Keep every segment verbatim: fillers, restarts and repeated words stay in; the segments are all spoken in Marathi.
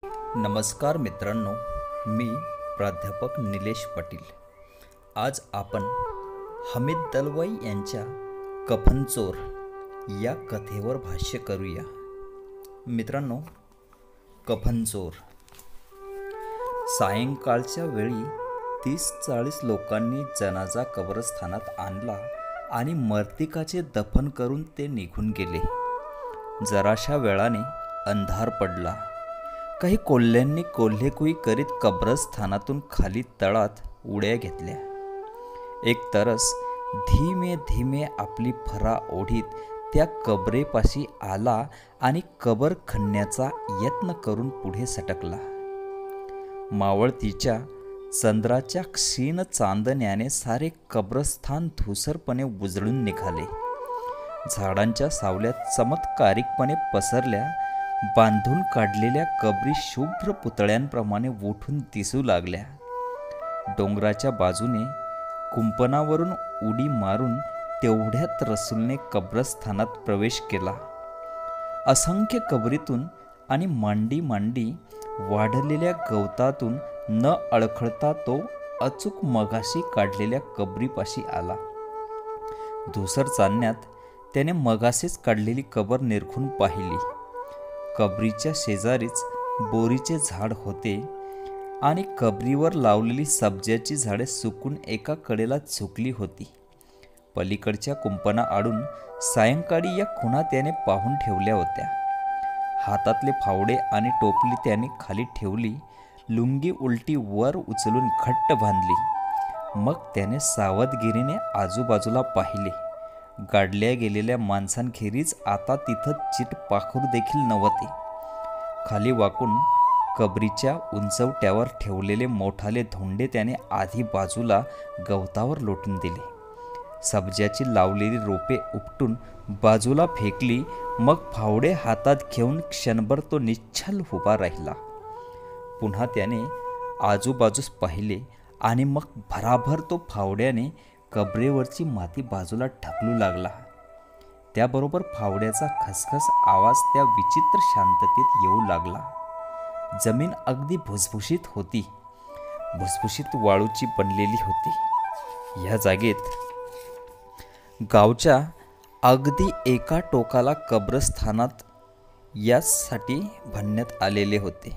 नमस्कार मित्रांनो, मी प्राध्यापक निलेश पाटील. आज आपण हमीद दलवाई यांच्या कफनचोर या कथेवर भाष्य करूया. मित्रांनो, कफनचोर. सायंकाळच्या वेळी तीस चाळीस लोकांनी जनाजा कब्रस्थानात आणला आणि मर्तिकाचे दफन करून ते निघून गेले. जराशा वेळाने अंधार पडला. काही कोल्ह्यांनी कोल्हेकुई करीत कब्रस्थानातून खाली तळात उड्या घेतल्या. एक तरस धीमे धीमे आपली फरा ओढीत त्या कबरेपाशी आला आणि कबर खणण्याचा यत्न करून पुढे सटकला. मावळतीच्या चंद्राच्या क्षीण चांदण्याने सारे कब्रस्थान धुसरपणे उजळून निघाले. झाडांच्या सावल्यात चमत्कारिकपणे पसरल्या बांधून काढलेल्या कबरी शुभ्र पुतळ्यांप्रमाणे उठून दिसू लागल्या. डोंगराच्या बाजूने कुंपणावरून उडी मारून तेवढ्यात रसूलने कब्रस्थानात प्रवेश केला. असंख्य कबरीतून आणि मांडी मांडी वाढलेल्या गवतातून न अडखळता तो अचूक मगाशी काढलेल्या कबरीपाशी आला. धुसर चांदण्यात त्याने मगाशीच काढलेली कबर निरखून पाहिली. कबरीच्या शेजारीच बोरीचे झाड होते आणि कबरीवर लावलेली सब्जाची झाडे सुकून एका कडेला झुकली होती. पलीकडच्या कुंपणा आडून सायंकाळी या खुणा त्याने पाहून ठेवल्या होत्या. हातातले फावडे आणि टोपली त्याने खाली ठेवली. लुंगी उलटी वर उचलून घट्ट बांधली. मग त्याने सावधगिरीने आजूबाजूला पाहिले. गाडल्या गेलेल्या माणसांखेरीज आता तिथं चिट पाखरू देखील नव्हते. खाली वाकून कबरीच्या उंचवट्यावर ठेवलेले मोठाले धोंडे त्याने आधी बाजूला गवतावर लोटून दिले. सब्जाची लावलेली रोपे उपटून बाजूला फेकली. मग फावडे हातात घेऊन क्षणभर तो निश्चल उभा राहिला. पुन्हा त्याने आजूबाजूस पाहिले आणि मग भराभर तो फावड्याने कबरेवरची माती बाजूला ढकलू लागला. त्याबरोबर फावड्याचा खसखस आवाज त्या विचित्र शांततेत येऊ लागला. जमीन अगदी भुसभुशीत होती. भुसभुशीत वाळूची बनलेली होती. या जागेत गावच्या अगदी एका टोकाला कब्रस्थानात यासाठी बांधण्यात आलेले होते.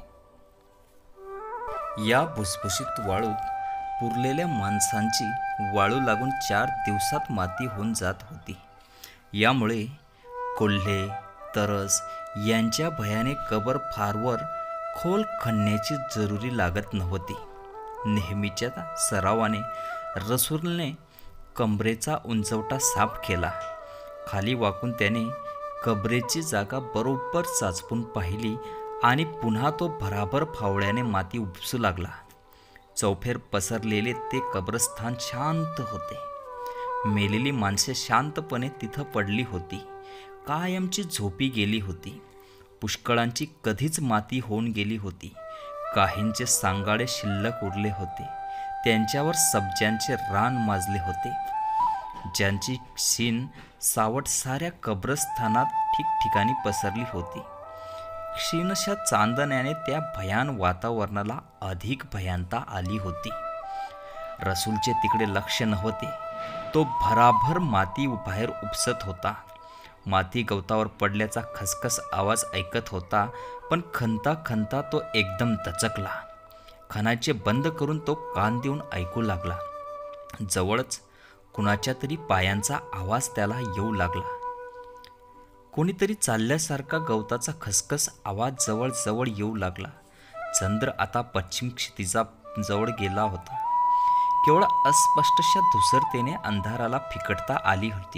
या भुसभुशीत वाळूत पुरलेल्या माणसांची वाळू लागून चार दिवसात माती होऊन जात होती. यामुळे कोल्हे तरस यांच्या भयाने कबर फारवर खोल खणण्याची जरुरी लागत नव्हती. नेहमीच्या सरावाने रसूलने कबरेचा उंचवटा साफ केला. खाली वाकून त्याने कबरेची जागा बरोबर चाचपून पाहिली आणि पुन्हा तो भराभर फावड्याने माती उपसू लागला. चौफेर पसरलेले ते कब्रस्थान शांत होते. मेलेली माणसे शांतपणे तिथं पडली होती. कायमची झोपी गेली होती. पुष्कळांची कधीच माती होऊन गेली होती. काहींचे सांगाडे शिल्लक उरले होते. त्यांच्यावर सब्जांचे रान माजले होते. ज्यांची क्षीण सावट साऱ्या कब्रस्थानात ठिकठिकाणी पसरली होती. क्षीणशा चांदण्याने त्या भयान वातावरणाला अधिक भयानता आली होती. रसूलचे तिकडे लक्ष नव्हते. तो भराभर माती बाहेर उपसत होता. माती गवतावर पडल्याचा खसखस आवाज ऐकत होता. पण खणता खणता तो एकदम दचकला. खणाचे बंद करून तो कान देऊन ऐकू लागला. जवळच कुणाच्या तरी पायांचा आवाज त्याला येऊ लागला. कोणीतरी चालल्यासारखा गवताचा खसखस आवाज जवळ जवळ येऊ लागला. चंद्र आता पश्चिम क्षितिजा जवळ गेला होता. केवळ अस्पष्टशा धुसरतेने अंधाराला फिकटता आली होती.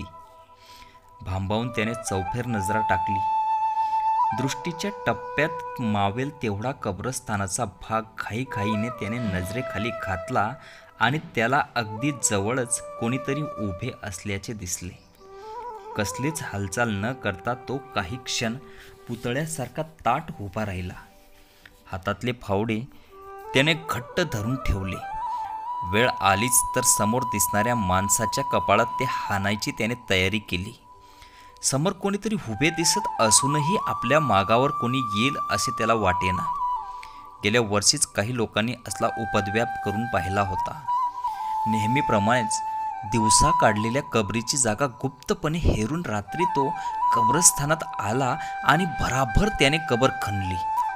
भांबावून त्याने चौफेर नजरा टाकली. दृष्टीच्या टप्प्यात मावेल तेवढा कब्रस्थानाचा भाग घाईघाईने त्याने नजरेखाली घातला आणि त्याला अगदी जवळच कोणीतरी उभे असल्याचे दिसले. कसलीच हालचाल न करता तो काही क्षण पुतळ्यासारखा ताठ उभा राहिला. हातातले फावडे त्याने घट्ट धरून ठेवले. वेळ आलीच तर समोर दिसणाऱ्या माणसाच्या कपाळात ते हाणायची त्याने तयारी केली. समोर कोणीतरी उभे दिसत असूनही आपल्या मागावर कोणी येईल असे त्याला वाटेना. गेल्या वर्षीच काही लोकांनी असला उपद्व्याप करून पाहिला होता. नेहमीप्रमाणेच दिवसा काढलेल्या कबरीची जागा गुप्तपणे हेरून रात्री तो कब्रस्थानात आला आणि भराभर त्याने कबर खणली.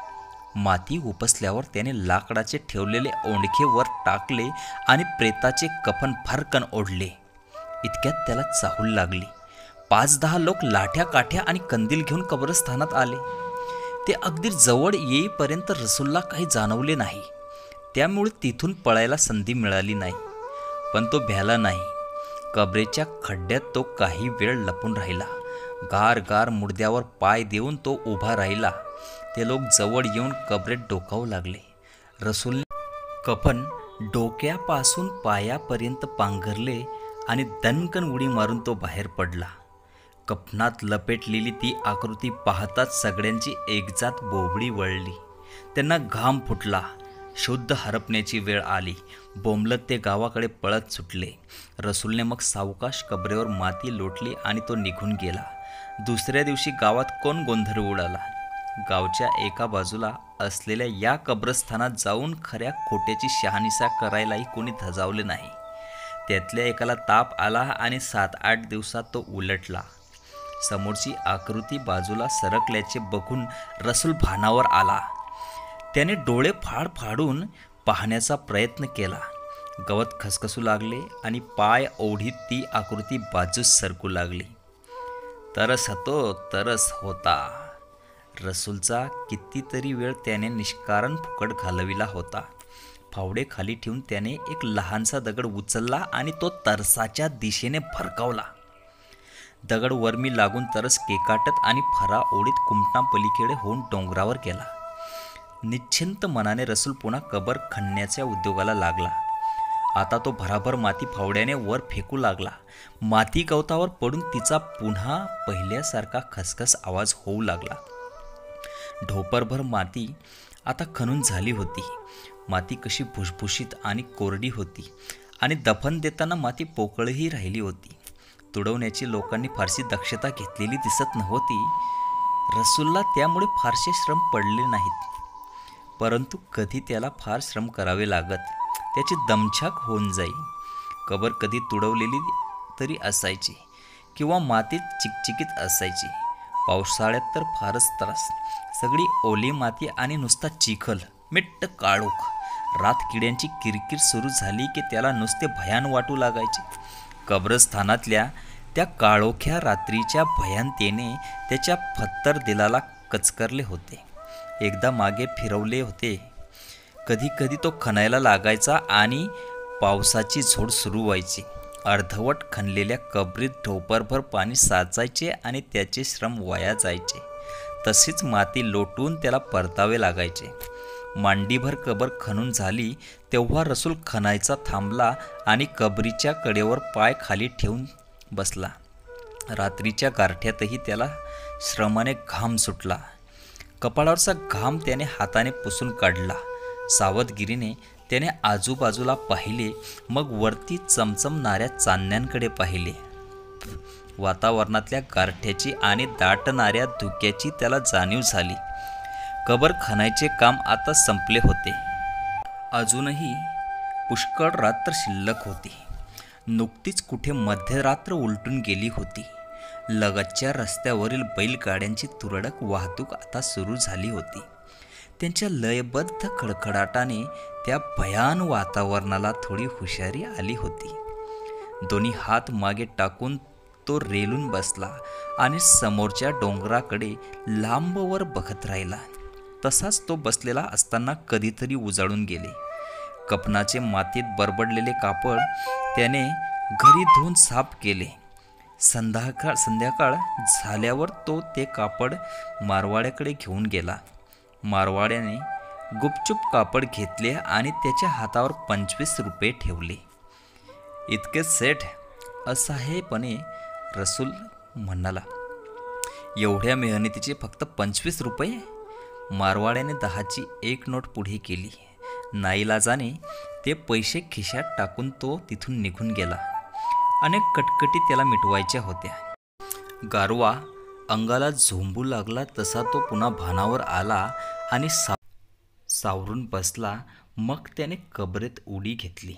माती उपसल्यावर त्याने लाकडाचे ठेवलेले ओंडके वर टाकले आणि प्रेताचे कफन फरकन ओढले. इतक्यात त्याला चाहूल लागली. पाच दहा लोक लाठ्या काठ्या आणि कंदील घेऊन कब्रस्थानात आले. ते अगदी जवळ येईपर्यंत रसूलला काही जाणवले नाही. त्यामुळे तिथून पळायला संधी मिळाली नाही. पण तो भ्याला नाही. कबरेच्या खड्ड्यात तो काही वेळ लपून राहिला. गार गार मुडद्यावर पाय देऊन तो उभा राहिला. ते लोक जवळ येऊन कबरेत डोकावू लागले. रसूलने कफन डोक्यापासून पायापर्यंत पांघरले आणि दणकन उडी मारून तो बाहेर पडला. कफनात लपेटलेली ती आकृती पाहताच सगळ्यांची एकजात बोबडी वळली. त्यांना घाम फुटला. शुद्ध हरपण्याची वेळ आली. बोंबलत ते गावाकडे पळत सुटले. रसूलने मग सावकाश कबरेवर माती लोटली आणि तो निघून गेला. दुसऱ्या दिवशी गावात कोण गोंधळ उडाला. गावच्या एका बाजूला असलेल्या या कब्रस्थानात जाऊन खऱ्या खोट्याची शहानिशा करायलाही कोणी धजावले नाही. त्यातल्या एकाला ताप आला आणि सात आठ दिवसात तो उलटला. समोरची आकृती बाजूला सरकल्याचे बघून रसूल भानावर आला. त्याने डोळे फाड फाडून पाहण्याचा प्रयत्न केला. गवत खसखसू लागले आणि पाय ओढीत ती आकृती बाजूस सरकू लागली. तरस होतो तरस होता. रसूलचा कितीतरी वेळ त्याने निष्कारण फुकट घालविला होता. फावडे खाली ठेवून त्याने एक लहानसा दगड उचलला आणि तो तरसाच्या दिशेने भरकावला. दगड वरमी लागून तरस केकाटत आणि फरा ओढीत कुमटा पलीकडे होऊन डोंगरावर गेला. निश्चिंत मनाने रसूल पुन्हा कबर खणण्याच्या उद्योगाला लागला. आता तो भराभर माती फावड्याने वर फेकू लागला. माती गवतावर पडून तिचा पुन्हा पहिल्यासारखा खसखस आवाज होऊ लागला. ढोपरभर माती आता खणून झाली होती. माती कशी भुसभुशीत आणि कोरडी होती आणि दफन देताना माती पोकळही राहिली होती. तुडवण्याची लोकांनी फारशी दक्षता घेतलेली दिसत नव्हती. रसूलला त्यामुळे फारसे श्रम पडले नाहीत. परंतु कधी त्याला फार श्रम करावे लागत. त्याची दमछाक होऊन जाई. कबर कधी तुडवलेली तरी असायची किंवा मातीत चिकचिकीत असायची. पावसाळ्यात तर फारच त्रास. सगळी ओली माती आणि नुसता चिखल, मिट्ट काळोख. रात किड्यांची किरकिर सुरू झाली की त्याला नुसते भयान वाटू लागायचे. कब्रस्थानातल्या त्या काळोख्या रात्रीच्या भयांतेने त्याच्या फत्तर दिलाला कचकरले होते. एकदा मागे फिरवले होते. कधी कधी तो खणायला लागायचा आणि पावसाची झोड सुरू व्हायची. अर्धवट खणलेल्या कबरीत ढोपरभर पाणी साचायचे आणि त्याचे श्रम वाया जायचे. तशीच माती लोटून त्याला परतावे लागायचे. मांडीभर कबर खणून झाली तेव्हा रसूल खणायचा थांबला आणि कबरीच्या कडेवर पाय खाली ठेवून बसला. रात्रीच्या गारठ्यातही त्याला श्रमाने घाम सुटला. कपाळावरचा घाम त्याने हाताने पुसून काढला. सावधगिरीने त्याने आजूबाजूला पाहिले. मग वरती चमचमणाऱ्या चांदण्यांकडे पाहिले. वातावरणातल्या गारठ्याची आणि दाटणाऱ्या धुक्याची त्याला जाणीव झाली. कबर खणायचे काम आता संपले होते. अजूनही पुष्कळ रात्र शिल्लक होती. नुकतीच कुठे मध्यरात्र उलटून गेली होती. लगतच्या रस्त्यावरील बैलगाड्यांची तुरळक वाहतूक आता सुरू झाली होती. त्यांच्या लयबद्ध खडखडाटाने त्या भयान वातावरणाला थोडी हुशारी आली होती. दोन्ही हात मागे टाकून तो रेलून बसला आणि समोरच्या डोंगराकडे लांबवर बघत राहिला. तसाच तो बसलेला असताना कधीतरी उजाळून गेले. कफनाचे मातीत बरबडलेले कापड त्याने घरी धुवून साफ केले. संध्याकाळ संध्याकाळ झाल्यावर तो ते कापड मारवाड्याकडे घेऊन गेला. मारवाड्याने गुपचूप कापड घेतले आणि त्याच्या हातावर पंचवीस रुपये ठेवले. इतके सेठ, असहायपणे रसूल म्हणाला. एवढ्या मेहनतीचे फक्त पंचवीस रुपये? मारवाड्याने दहाची एक नोट पुढे केली. नाईलाजाने ते पैसे खिशात टाकून तो तिथून निघून गेला. अनेक कटकटी त्याला मिटवायच्या होत्या. गारवा अंगाला झोंबू लागला तसा तो पुन्हा भानावर आला आणि सा सावरून बसला. मग त्याने कबरेत उडी घेतली.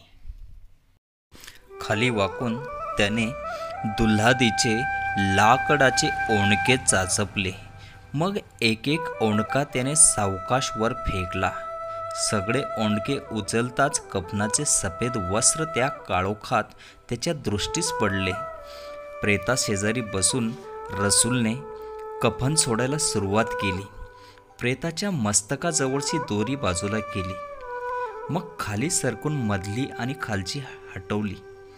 खाली वाकून त्याने दुल्हादीचे लाकडाचे ओंडके चाचपले. मग एक एक ओंडका त्याने सावकाश वर फेकला. सगळे ओंडके उचलताच कफनाचे सफेद वस्त्र त्या काळोखात त्याच्या दृष्टीस पडले. प्रेताशेजारी बसून रसूलने कफन सोडायला सुरुवात केली. प्रेताच्या मस्तकाजवळची दोरी बाजूला केली. मग खाली सरकून मधली आणि खालची हटवली.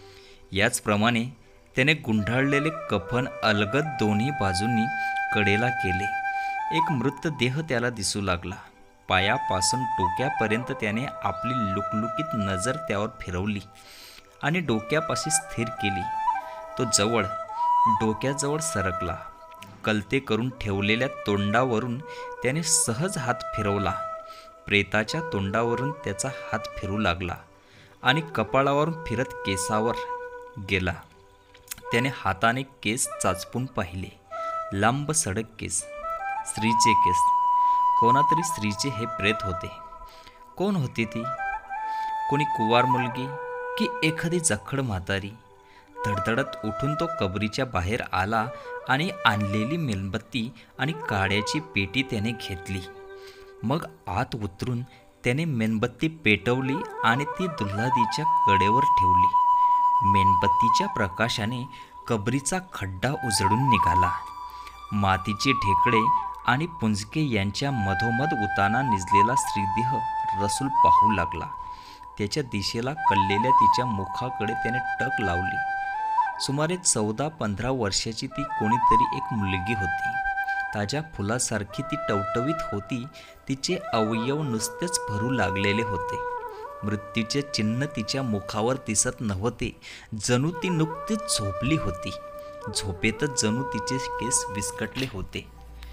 याचप्रमाणे त्याने गुंडाळलेले कफन अलगद दोन्ही बाजूंनी कडेला केले. एक मृतदेह त्याला दिसू लागला. पायापासून डोक्यापर्यंत त्याने आपली लुकलुकीत नजर त्यावर फिरवली आणि डोक्यापाशी स्थिर केली. तो जवळ डोक्याजवळ सरकला. कलते करून ठेवलेल्या तोंडावरून त्याने सहज हात फिरवला. प्रेताच्या तोंडावरून त्याचा हात फिरू लागला आणि कपाळावरून फिरत केसावर गेला. त्याने हाताने केस चाचपून पाहिले. लांब सडक केस, स्त्रीचे केस. कोणातरी स्त्रीचे हे प्रेत होते. कोण होती ती? कोणी कुवार मुलगी की एखादी जखड म्हातारी? धडधडत उठून तो कबरीच्या बाहेर आला आणि आणलेली मेणबत्ती आणि काड्याची पेटी त्याने घेतली. मग आत उतरून त्याने मेणबत्ती पेटवली आणि ती दुल्हादीच्या कडेवर ठेवली. मेणबत्तीच्या प्रकाशाने कबरीचा खड्डा उजळून निघाला. मातीचे ढेकळे आणि पुंजके यांच्या मधोमध उताना निजलेला श्रीदेह रसूल पाहू लागला. त्याच्या दिशेला कललेल्या तिच्या मुखाकडे त्याने टक लावली. सुमारे चौदा पंधरा वर्षाची ती कोणीतरी एक मुलगी होती. ताज्या फुलासारखी ती टवटवीत होती. तिचे अवयव नुसतेच भरू लागलेले होते. मृत्यूचे चिन्ह तिच्या मुखावर दिसत नव्हते. जणू ती नुकतीच झोपली होती. झोपेतच जणू तिचे केस विस्कटले होते.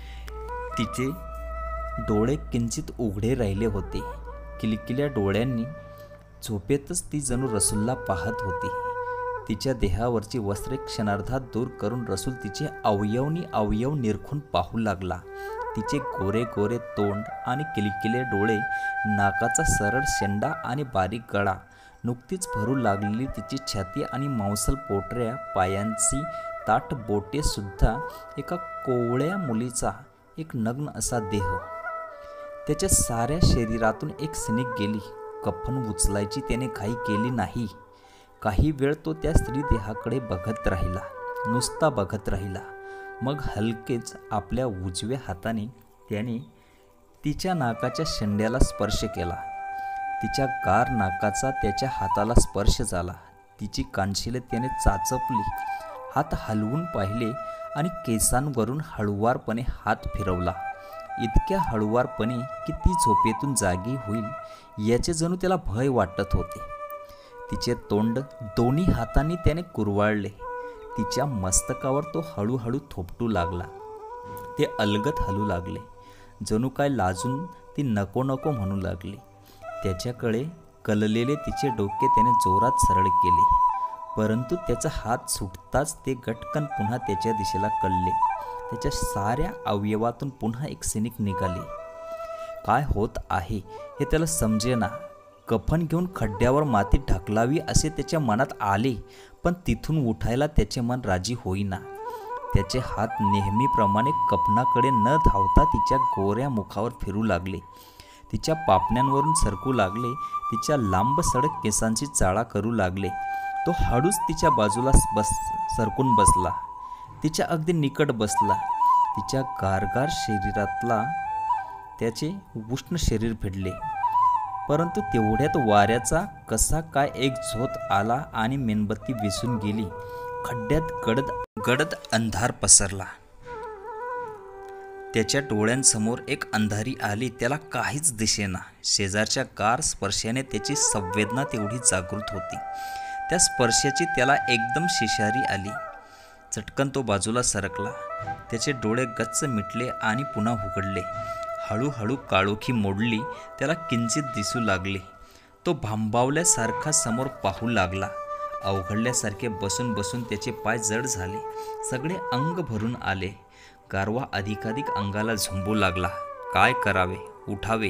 तिचे डोळे किंचित उघडे राहिले होते. किलकिल्या डोळ्यांनी झोपेतच ती जणू रसूलला पाहत होती. तिच्या देहावरची वस्त्रे क्षणार्धात दूर करून रसूल तिचे अवयवनी अवयव निरखून पाहू लागला. तिचे गोरे गोरे तोंड आणि किलकिले डोळे, नाकाचा सरळ शेंडा आणि बारीक गळा, नुकतीच भरू लागलेली तिची छाती आणि मांसल पोटऱ्या, पायांची ताठ बोटे सुद्धा एका कोवळ्या मुलीचा एक नग्न असा देह. त्याच्या साऱ्या शरीरातून एक सिनिक गेली. कफन उचलायची त्याने घाई केली नाही. काही वेळ तो त्या स्त्री देहाकडे बघत राहिला, नुसता बघत राहिला. मग हलकेच आपल्या उजव्या हाताने त्याने तिच्या नाकाच्या शेंड्याला स्पर्श केला. तिच्या गार नाकाचा त्याच्या हाताला स्पर्श झाला. तिची कानशिले त्याने चाचपली. हात हलवून पाहिले आणि केसांवरून हळुवारपणे हात फिरवला. इतक्या हळुवारपणे की ती झोपेतून जागी होईल याचे जणू त्याला भय वाटत होते. तिचे तोंड दोन्ही हातांनी त्याने कुरवाळले. तिच्या मस्तकावर तो हळूहळू थोपटू लागला. ते अलगद हलू लागले. जणू काय लाजून ती नको नको म्हणू लागली. त्याच्याकडे कललेले तिचे डोके त्याने जोरात सरळ केले. परंतु त्याचा हात सुटताच ते गटकन पुन्हा त्याच्या दिशेला कलले. त्याच्या साऱ्या अवयवातून पुन्हा एक सिनिक निघाली. काय होत आहे हे त्याला समजेना. कफन घेऊन खड्ड्यावर माती ढकलावी असे त्याच्या मनात आले, पण तिथून उठायला त्याचे मन राजी होईना. त्याचे हात नेहमीप्रमाणे कफनाकडे न धावता तिच्या गोऱ्या मुखावर फिरू लागले. तिच्या पापण्यांवरून सरकू लागले. तिच्या लांब सडक केसांची चाळा करू लागले. तो हळूच तिच्या बाजूला बस सरकून बसला. तिच्या अगदी निकट बसला. तिच्या गारगार शरीरातला त्याचे उष्ण शरीर भिडले. परंतु तेवढ्यात वाऱ्याचा कसा काय एक झोत आला आणि मेणबत्ती विझून गेली. खड्ड्यात गडद गडद अंधार पसरला. त्याच्या डोळ्यांसमोर एक अंधारी आली. त्याला काहीच दिसेना. शेजारच्या गार स्पर्शाने त्याची संवेदना तेवढी जागृत होती. त्या स्पर्शाची त्याला एकदम शिशारी आली. चटकन तो बाजूला सरकला. त्याचे डोळे गच्च मिटले आणि पुन्हा उघडले. हळूहळू काळोखी मोडली. त्याला किंचित दिसू लागले. तो भांबावल्यासारखा समोर पाहू लागला. अवघडल्यासारखे बसून बसून त्याचे पाय जड झाले. सगळे अंग भरून आले. गारवा अधिकाधिक अंगाला झोंबू लागला. काय करावे, उठावे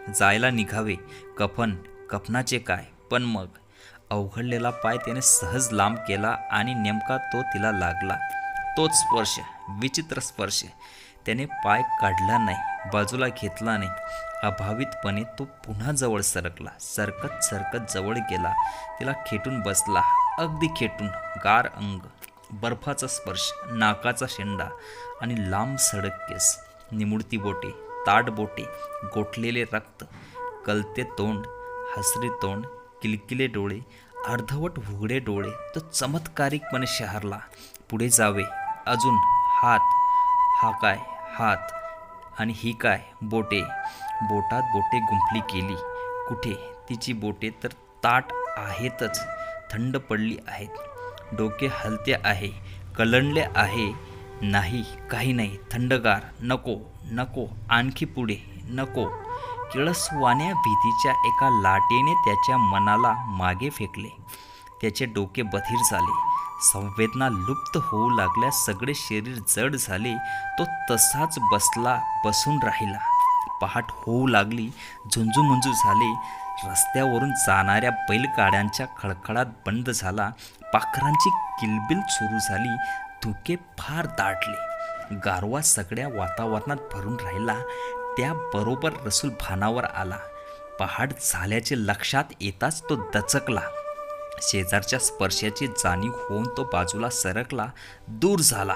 जायला निघावे. कफन कफनाचे काय, पण मग अवघडलेला पाय त्याने सहज लांब केला आणि नेमका तो तिला लागला. तोच स्पर्श, विचित्र स्पर्श. त्याने पाय काढला नाही, बाजूला घेतला नाही. अभावितपणे तो पुन्हा जवळ सरकला. सरकत सरकत जवळ गेला. तिला खेटून बसला, अगदी खेटून. गार अंग, बर्फाचा स्पर्श, नाकाचा शेंडा आणि लांब सडक केस, निमुळती बोटे, ताठ बोटे, गोठलेले रक्त, कलते तोंड, हसरे तोंड, किलकिले डोळे, अर्धवट उघडे डोळे. तो चमत्कारिकपणे शहरला. पुढे जावे, अजून. हात, हा काय हात, आणि ही काय बोटे. बोटात बोटे गुंफली केली. कुठे तिची बोटे तर ताट आहेतच, थंड पडली आहेत. डोके हलते आहे, कलंडले आहे. नाही, काही नाही, थंडगार. नको नको, आणखी पुढे नको. किळसवाण्या भीतीच्या एका लाटेने त्याच्या मनाला मागे फेकले. त्याचे डोके बधीर झाले. संवेदना लुप्त होऊ लागल्या. सगळे शरीर जड झाले. तो तसाच बसला, बसून राहिला. पहाट होऊ लागली. झुंजूमुंजू झाले. रस्त्यावरून जाणाऱ्या बैलगाड्यांच्या खळखळात बंद झाला. पाखरांची किलबिल सुरू झाली. धुके फार दाटले. गारवा सगळ्या वातावरणात भरून राहिला. त्याबरोबर रसूल भानावर आला. पहाट झाल्याचे लक्षात येताच तो दचकला. शेजारच्या स्पर्शाची जाणीव होऊन तो बाजूला सरकला, दूर झाला.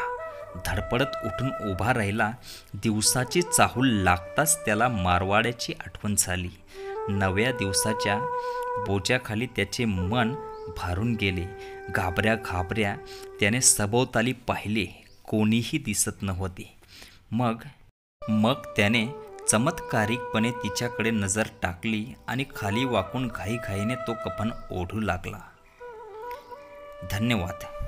धडपडत उठून उभा राहिला. दिवसाची चाहूल लागताच त्याला मारवाड्याची आठवण झाली. नव्या दिवसाच्या बोजाखाली त्याचे मन भारून गेले. घाबऱ्या घाबऱ्या त्याने सभोवताली पाहिले. कोणीही दिसत नव्हते. मग मग त्याने चमत्कारिकपणे तिच्याकडे नजर टाकली आणि खाली वाकून घाईघाईने तो कफन ओढू लागला. धन्यवाद.